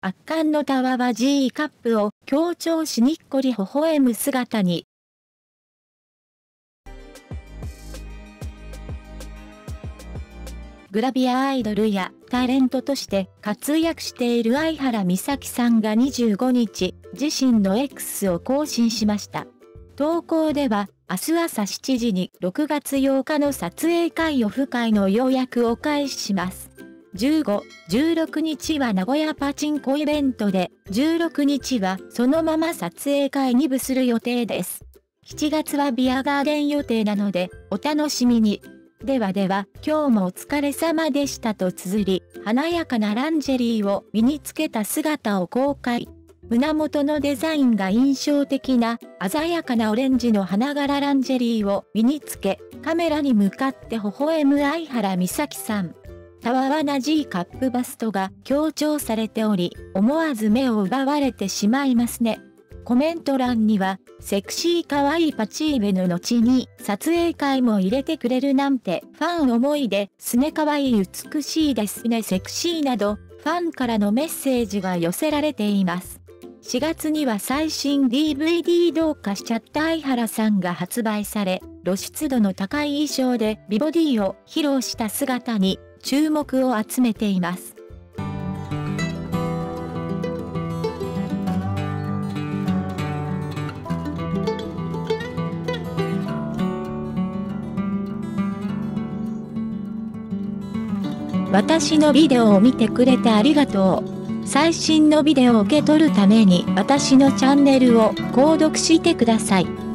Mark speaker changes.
Speaker 1: 圧巻のたわわ G カップを強調しにっこり微笑む姿に。グラビアアイドルやタレントとして活躍している相原美咲さんが25日、自身の X を更新しました。投稿では、明日朝7時に6月8日の撮影会オフ会の予約を開始します。15、16日は名古屋パチンコイベントで、16日はそのまま撮影会に部する予定です。7月はビアガーデン予定なので、お楽しみに。ではでは、今日もお疲れ様でしたと綴り、華やかなランジェリーを身につけた姿を公開。胸元のデザインが印象的な鮮やかなオレンジの花柄ランジェリーを身につけ、カメラに向かって微笑む相原美咲さん。たわわな G カップバストが強調されており、思わず目を奪われてしまいますね。コメント欄には、セクシーかわいいパチーベの後に撮影会も入れてくれるなんてファン思いですね、かわいい美しいですね、セクシーなどファンからのメッセージが寄せられています。4月には最新 DVD どうかしちゃった相原さんが発売され、露出度の高い衣装で美ボディを披露した姿に注目を集めています。私のビデオを見てくれてありがとう。最新のビデオを受け取るために私のチャンネルを購読してください。